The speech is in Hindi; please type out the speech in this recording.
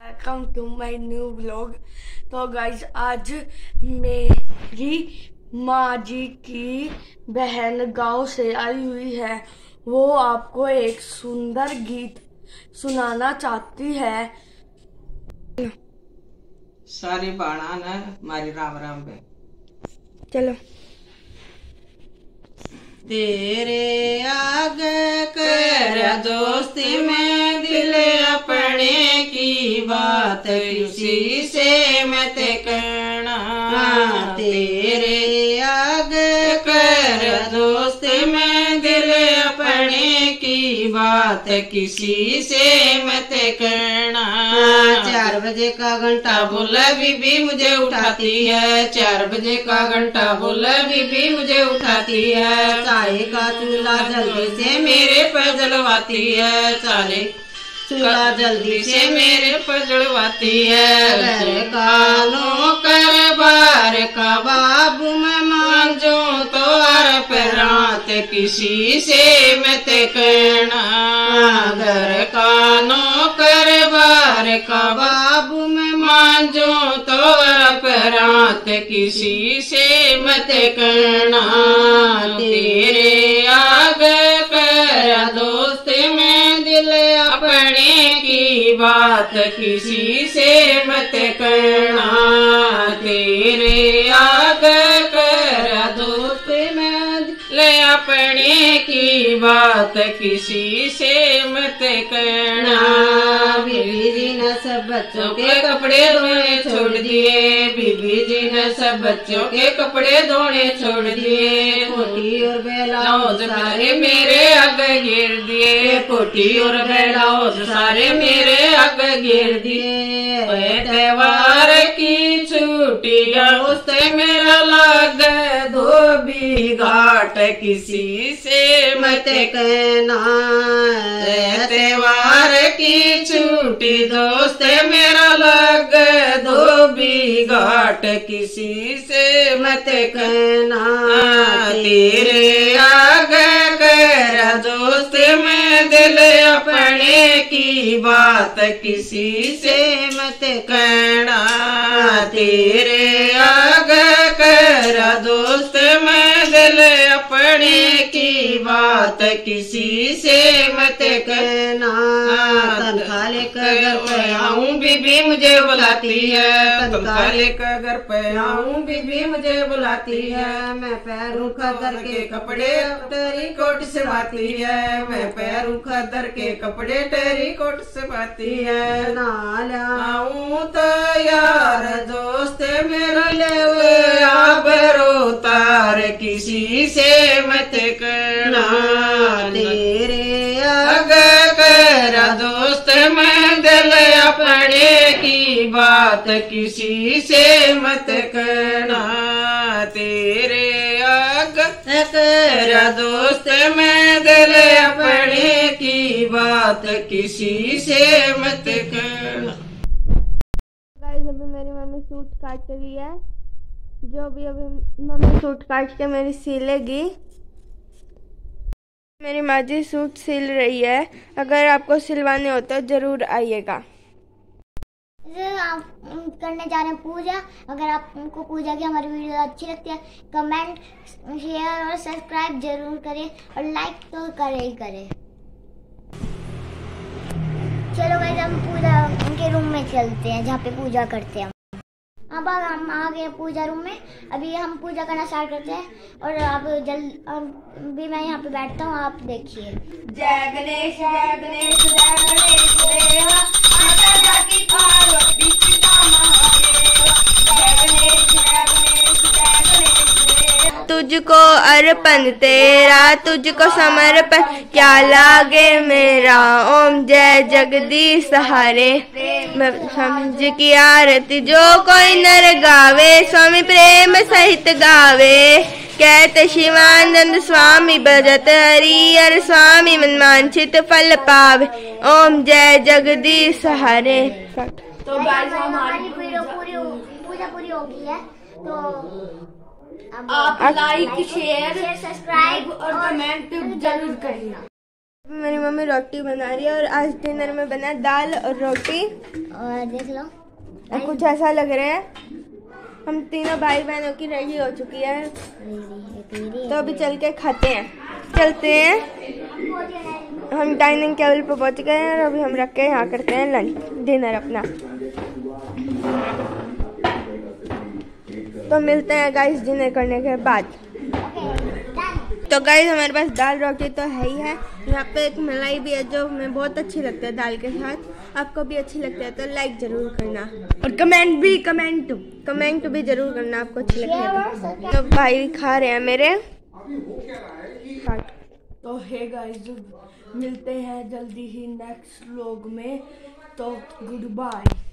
Welcome to my new vlog. तो गाइज आज मेरी माँ जी की बहन गांव से आई हुई है। वो आपको एक सुंदर गीत सुनाना चाहती है। सारी बाणा ने मारी राम राम बे। चलो। तेरे आगे कर दोस्ती में दिल अपने की बात किसी से मत करना। तेरे आगे कर दोस्ती में दिल अपने की बात किसी से मत करना। 4 बजे का घंटा बोला बीबी मुझे उठाती है। 4 बजे का घंटा बोला बीबी मुझे उठाती है। चाय का चूल्हा जल्दी से मेरे पर जलवाती है। चाय चूल्हा जल्दी से मेरे पर जलवाती है। घर का नौकर बार का बाबू मैं मांझू तो पर रात किसी से मत करना। घर का नौकर बार का बाबू मैं मांझू तो पर रात किसी से मत करना। तेरे आगे कर दोस्त में दिल अपने की बात किसी से मत करना। तेरे आगे कर दोस्त में दिल अपने की बात किसी से मत करना। बीबी जी ने सब बच्चों के कपड़े धोने छोड़ दिए। बीबी जी ने सब बच्चों के कपड़े धोने छोड़ दिए। कोटी और ब्लाउज सारे मेरे आगे गिर दिए। कोटी और ब्लाउज सारे मेरे आगे गिर दिए। त्योहार की छुट्टियां उससे मेरा लग धोबी घाट किसी से मत कहना। त्योहार की छुट्टी दोस्त मेरा लग धोबी घाट किसी से मत कहना। तेरे आगे कर दोस्त में दिल अपने की बात किसी से मत कहना। तेरे आगे कर दोस्त में दिल अपने की बात किसी से मत कहना। तनखा लेकर घर पे आऊं बीबी मुझे बुलाती है। तनखा लेकर घर पे आऊं बीबी मुझे बुलाती है। मैं पैरों खदर के कपड़े टेरी कोट सिलवाती है। मैं पैरों खदर के कपड़े टेरी कोट सिलवाती है। नाल आऊं तो यार दोस्त मेरा ले आबरो तार किसी से मत करना। तेरे आगे कर दोस्त में दिल अपने की बात किसी से मत करना। तेरे आगे कर दोस्त में दिल अपने की बात किसी से मत करना। गाइस अभी मेरी मम्मी सूट काट रही है। जो भी अभी मम्मी सूट काट के मेरी सिलेगी। मेरी माँ जी सूट सिल रही है। अगर आपको सिलवाने हो तो जरूर आइएगा। आप करने जा रहे हैं पूजा। अगर आपको पूजा की हमारी वीडियो अच्छी लगती है कमेंट शेयर और सब्सक्राइब जरूर करें और लाइक तो करें ही करें। चलो गाइस हम पूजा उनके रूम में चलते हैं जहाँ पे पूजा करते हैं। अब हम आ गए पूजा रूम में। अभी हम पूजा करना स्टार्ट करते हैं और अब भी मैं यहाँ पे बैठता हूँ। आप देखिए। जय गणेश जय गणेश जय गणेश देवा माता जाकी पार्वती पिता महादेवा। जय गणेश जय गणेश जय गणेश देवा। तुझको अर्पण तेरा तुझको समर्पण क्या लागे मेरा। ओम जय जगदीश सहारे समझ की आरती जो कोई नर गावे। स्वामी प्रेम सहित गावे। कहते शिवानंद स्वामी भजत हरिहर स्वामी मन वांछित फल पावे। ओम जय जगदीश सहारे। तो गाइस हमारी पूजा पूरी हो गई है। तो आप लाइक शेयर सब्सक्राइब और कमेंट जरूर करना। मेरी मम्मी रोटी बना रही है और आज डिनर में बना दाल और रोटी। और देख लो और कुछ ऐसा लग रहा है हम तीनों भाई बहनों की रेडी हो चुकी है, तो अभी चल के खाते हैं। चलते हैं, हम डाइनिंग टेबल पे पहुंच गए हैं और अभी हम रख के यहाँ करते हैं लंच डिनर अपना। तो मिलते हैं गाइस डिनर करने के बाद। तो गाइस हमारे पास दाल रोटी तो है ही है, यहाँ पे एक मलाई भी है जो हमें बहुत अच्छी लगती है दाल के साथ। आपको भी अच्छी लगती है तो लाइक जरूर करना और कमेंट भी जरूर करना आपको अच्छी लगती है। तो भाई खा रहे हैं मेरे। तो हे गाइस मिलते हैं जल्दी ही नेक्स्ट व्लॉग में, तो गुड बाय।